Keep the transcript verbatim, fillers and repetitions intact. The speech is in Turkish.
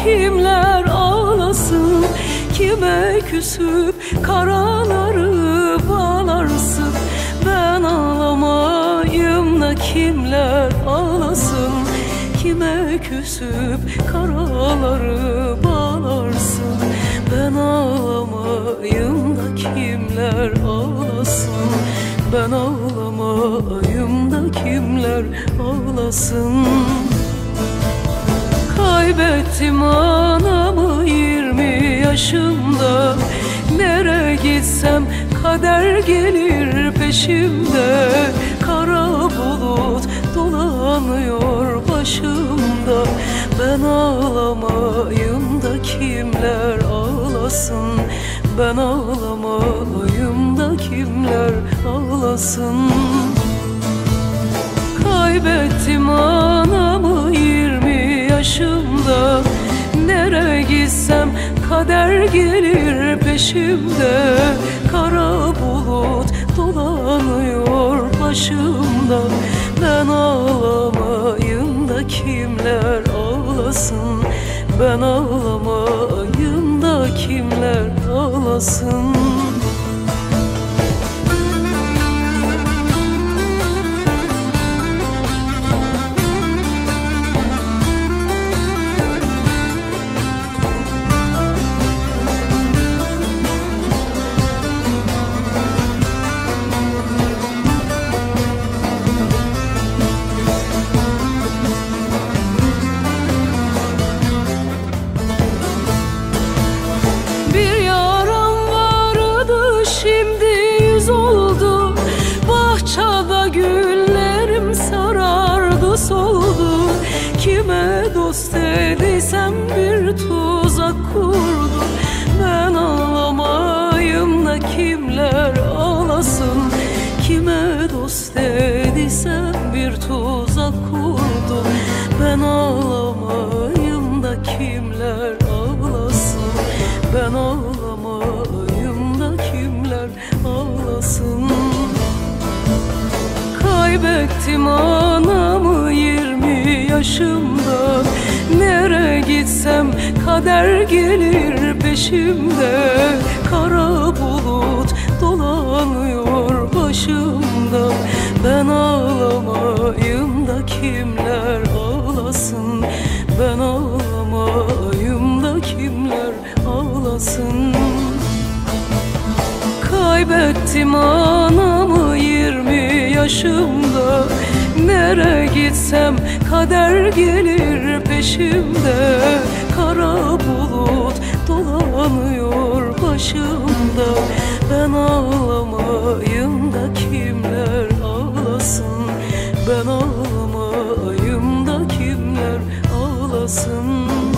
kimler ağlasın? Kime küsüp karaları bağlarsın? Ben ağlamayım da kimler ağlasın? Kime küsüp karaları bağlarsın? Ben ağlamayım da kimler ağlasın? Ben ağlamayım da kimler ağlasın? Kaybettim anamı yirmi yaşımda. Nereye gitsem kader gelir peşimde. Kara bulut dolanıyor başımda. Ben ağlamayım da kimler ağlasın? Ben ağlamayım da kimler ağlasın? Kaybettim anamı yirmi yaşımda. Nereye gitsem kader gelir peşimde. Kara bulut dolanıyor başımda. Ben ağlamayım da kimler ağlasın? Ben ağlamayım da kimler ağlasın? Soldu. Kime dost dediysem bir tuzak kurdu. Ben ağlamayım da kimler ağlasın? Kime dost dediysem bir tuzak kurdu. Ben ağlamayım da kimler ağlasın? Ben ağlamayım da kimler ağlasın? Kaybettim anamı yirmi yaşımda. Nereye gitsem kader gelir peşimde. Kara bulut dolanıyor başımda. Ben ağlamayım da kimler ağlasın? Ben ağlamayım da kimler ağlasın? Kaybettim anamı yirmi yaşımda. Nereye gitsem kader gelir peşimde. Kara bulut dolanıyor başımda. Ben ağlamayım da kimler ağlasın? Ben ağlamayım da kimler ağlasın?